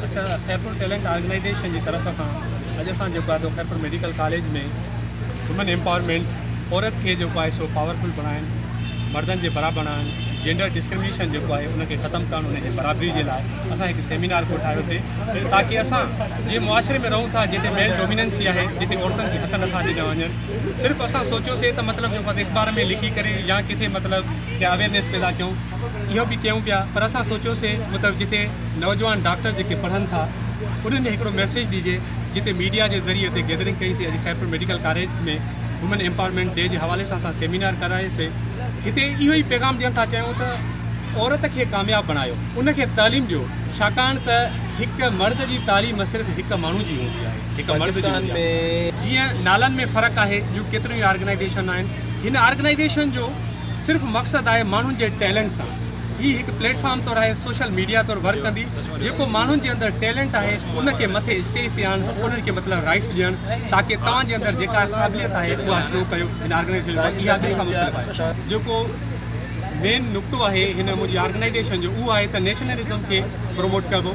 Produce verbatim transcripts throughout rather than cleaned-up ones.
अच्छा, Khairpur talent organisation की तरफ खां अॼु असां जेको आहे खैरपुर मेडिकल कॉलेज में वुमेन एम्पावरमेंट औरत के जो है सो पावरफुल बनाइनि, मर्दन के बराबर आहिनि, जेंडर डिस्क्रिमिनेशन जो है उनके ख़त्म करण, उनके बराबरी के लिए असां एक सेमिनार को ठाहियोसीं ताकि असां जे मुआशरे में रहूं था जिते मेल डोमिनेंसी है, जिते औरतन के हक़ नथा ॾिना वञनि, सिर्फ़ असां सोचियोसीं तो मतलब जो अखबार में लिखी करे या किथे मतलब कि अवेयरनेस पैदा क्यों इहो भी क्यों पिया, पर असां सोचियोसीं मतलब जिते नौजवान डॉक्टर जो पढ़न था उन्हें एक मैसेज दीजिए, जिते मीडिया के जरिए ते गैदरिंग कई थी। अॼु खैरपुर मेडिकल कॉलेज में वुमेन एम्पावरमेंट डे के हवाले से असां सेमिनार कराएसीं। हिते इहो ही पैगाम ॾियण था चाहियूं त औरत के कामयाब बनायो, उनके तालीम ॾियो, छाकाणि त हिकु मर्द की तालीम सिर्फ़ हिकु माण्हू जी हूंदी आहे, हिकु मर्द में जीअं नालनि में फ़र्क़ु आहे, ॿियूं केतिरियूं ऑर्गेनाइजेशन आहिनि। हिन ऑर्गेनाइजेशन जो सिर्फ़ मक़सदु आहे माण्हुनि जे टैलेंट सां ही एक प्लेटफॉर्म तौर है, सोशल मीडिया तौर वर्क कंदी, जो मानून के अंदर टैलेंट है उनके मथे स्टेज पे आन, उनके मतलब राइट्स ॾियण ताकि तव्हां जे अंदर जेका क़ाबिलियत है वो शो कयो। इन ऑर्गेनाइजेशन इहा ॿिए खां मुख़्तलिफ़ आहे। जेको मेन नुक़्तो है हिन मुंहिंजी ऑर्गेनाइजेशन जो उहो आहे त नेशनलिज्म के प्रमोट कबो,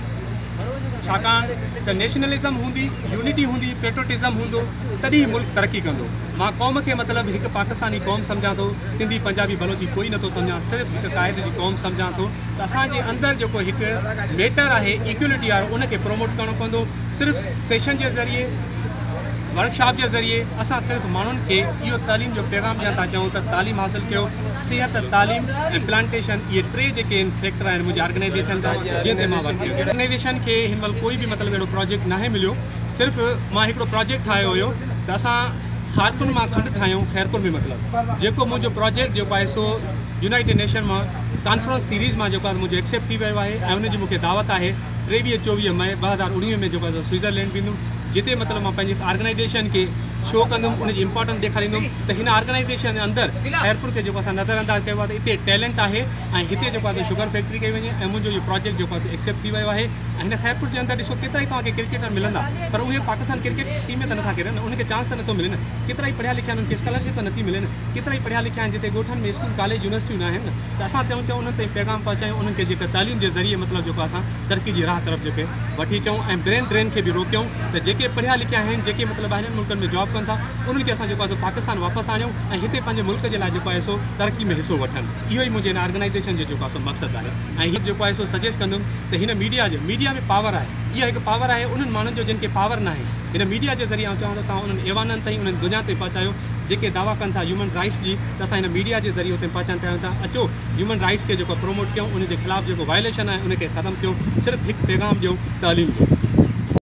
छाकाणि त नेशनलिज्म हूंदी, यूनिटी हूंदी, पेट्रोटिज्म हूंदो तॾहिं मुल्क तरक्की कंदो। मां क़ौम के मतलब एक पाकिस्तानी कौम समझा तो, सिंधी पंजाबी बलोची कोई नथो समझा, सिर्फ एक क़ाइदे की कौम समझा तो। असांजे अंदर जो एक मैटर है इक्वलिटी आहे उनके प्रमोट करणो पवंदो। सिर्फ सेशन के जरिए, वर्कशॉप के जरिए असां सिर्फ माण्हुनि के इहो तालीम जो पैगाम ॾियण था चाहियूं त तालीम हासिल कयो, सेहत, तालीम ऐं प्लांटेशन, ये टे जेके फैक्टर आहिनि मुंहिंजी ऑर्गेनाइजेशन जा जिन ते मां वर्क कयो। ऑर्गेनाइजेशन के हिन महिल कोई भी मतलब अहिड़ो प्रोजेक्ट नाहे मिलियो, सिर्फ़ मां हिकिड़ो प्रोजेक्ट ठाहियो हुयो त असां खारपुर में खंड ठाहियूं खैरपुर में, मतलब जेको मुंहिंजो प्रोजेक्ट जो है सो यूनाइटेड नेशन में कॉन्फ्रेंस सीरीज़ में जो मुझे एक्सेप्ट थी वियो आहे ऐं उनजी मूंखे दावत है टेवीह चोवीह मई ॿ हज़ार उणिवीह में जो है स्विट्ज़रलैंड वेंदुमि, जिते मतलब मां पंहिंजी ऑर्गेनाइजेशन के शो कंदुमि, उनजी इंपॉर्टेंस ॾेखारींदुमि त हिन ऑर्गेनाइजेशन के अंदर खैरपुर के जो असां नज़रअंदाज कयो आहे त हिते टैलेंट है ऐं हिते जो आहे शुगर फैक्ट्री कई वञे ऐं मुंहिंजो इहो प्रोजेक्ट जो आहे एक्सेप्ट थी वियो आहे। ऐं हिन खैरपुर के अंदर ॾिसो केतिरा ई तव्हांखे क्रिकेटर मिलंदा, पर उहे पाकिस्तान क्रिकेट टीम में त नथा खेॾनि, उनखे चांस त नथो मिले न। केतिरा ई पढ़िया लिखिया आहिनि, उनखे स्कॉलरशिप त नथी मिले न। केतिरा ई पढ़िया लिखिया आहिनि जिते ॻोठनि में स्कूल कॉलेज यूनिवर्सिटियूं न आहिनि, त असां चऊं चऊं उन्हनि ताईं पैगाम पहुचायूं, उन्हनि खे जेका तालीम जे ज़रिए मतलब जेको असां तरक़ी जी राह तरफ़ जेके वठी अचूं ऐं ब्रेन ड्रेन खे बि रोकियूं त जेके पढ़िया लिखिया आहिनि, जेके मतलब ॿाहिरनि मुल्कनि में जॉब कनि था, उन्हनि खे असां जेको आहे पाकिस्तान वापसि आणियूं ऐं हिते पंहिंजे मुल्क जे लाइ जेको आहे सो तरक़ी में हिसो वठनि। इहो ई मुंहिंजे हिन ऑर्गेनाइजेशन जो जेको आहे सो मक़सदु आहे। ऐं हीअ जेको आहे सो सजेस्ट कंदुमि त हिन मीडिया जो मीडिया में पावर आहे, इहा हिकु पावर आहे उन्हनि माण्हुनि जो जिन खे पावर न आहे। हिन मीडिया जे ज़रिए चवां थो तव्हां उन्हनि ऐवाननि ताईं, उन्हनि दुनिया ते पहुचायो जेके दावा कनि था ह्यूमन राइट्स जी, त असां हिन मीडिया जे ज़रिए उते पहुचाइण चाहियूं था। अचो ह्यूमन राइट्स के जो प्रमोट कयूं, उनजे ख़िलाफ़ जेको वायलेशन आहे उनखे ख़त्म कयूं, सिर्फ़ु हिकु पैगाम ॾियूं तालीम जो।